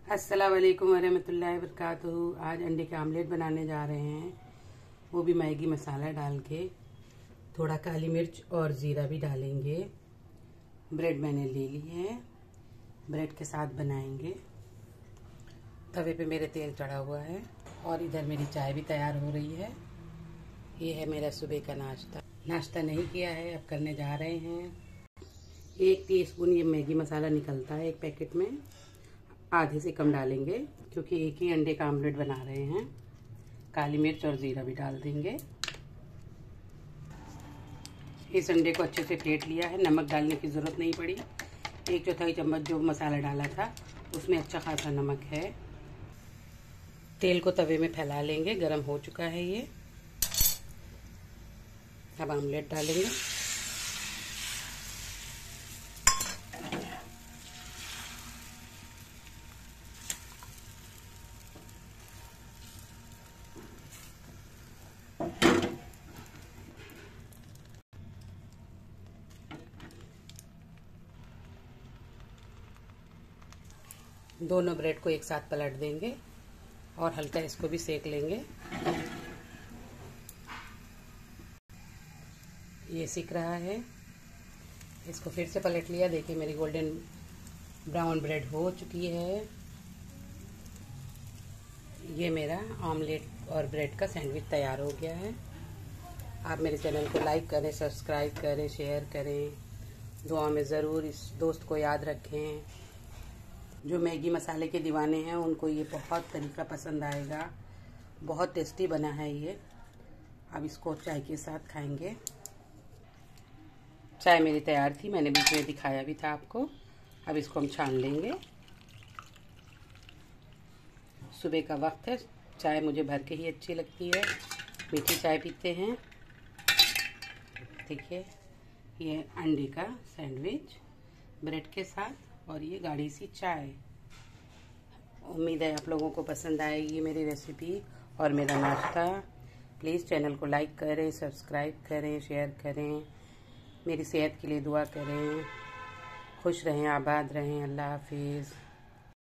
अस्सलाम वालेकुम वरहमतुल्लाहि वबरकातुहू। आज अंडे के आमलेट बनाने जा रहे हैं, वो भी मैगी मसाला डाल के। थोड़ा काली मिर्च और ज़ीरा भी डालेंगे। ब्रेड मैंने ले ली है, ब्रेड के साथ बनाएंगे। तवे पे मेरे तेल चढ़ा हुआ है और इधर मेरी चाय भी तैयार हो रही है। ये है मेरा सुबह का नाश्ता नहीं किया है, अब करने जा रहे हैं। 1 टीस्पून ये मैगी मसाला निकलता है एक पैकेट में, आधे से कम डालेंगे क्योंकि एक ही अंडे का आमलेट बना रहे हैं। काली मिर्च और ज़ीरा भी डाल देंगे। इस अंडे को अच्छे से फेंट लिया है, नमक डालने की ज़रूरत नहीं पड़ी। 1/4 चम्मच जो मसाला डाला था उसमें अच्छा खासा नमक है। तेल को तवे में फैला लेंगे, गरम हो चुका है ये। अब आमलेट डालेंगे। दोनों ब्रेड को एक साथ पलट देंगे और हल्का इसको भी सेक लेंगे। ये सिक रहा है, इसको फिर से पलट लिया। देखिए मेरी गोल्डन ब्राउन ब्रेड हो चुकी है। ये मेरा ऑमलेट और ब्रेड का सैंडविच तैयार हो गया है। आप मेरे चैनल को लाइक करें, सब्सक्राइब करें, शेयर करें। दुआ में ज़रूर इस दोस्त को याद रखें। जो मैगी मसाले के दीवाने हैं उनको ये बहुत तरीका पसंद आएगा। बहुत टेस्टी बना है ये। अब इसको चाय के साथ खाएंगे। चाय मेरी तैयार थी, मैंने बीच में दिखाया भी था आपको। अब इसको हम छान लेंगे। सुबह का वक्त है, चाय मुझे भर के ही अच्छी लगती है। मीठी चाय पीते हैं। देखिए ये अंडे का सैंडविच ब्रेड के साथ और ये गाढ़ी सी चाय। उम्मीद है आप लोगों को पसंद आएगी मेरी रेसिपी और मेरा नाश्ता। प्लीज़ चैनल को लाइक करें, सब्सक्राइब करें, शेयर करें। मेरी सेहत के लिए दुआ करें। खुश रहें, आबाद रहें। अल्लाह हाफिज़।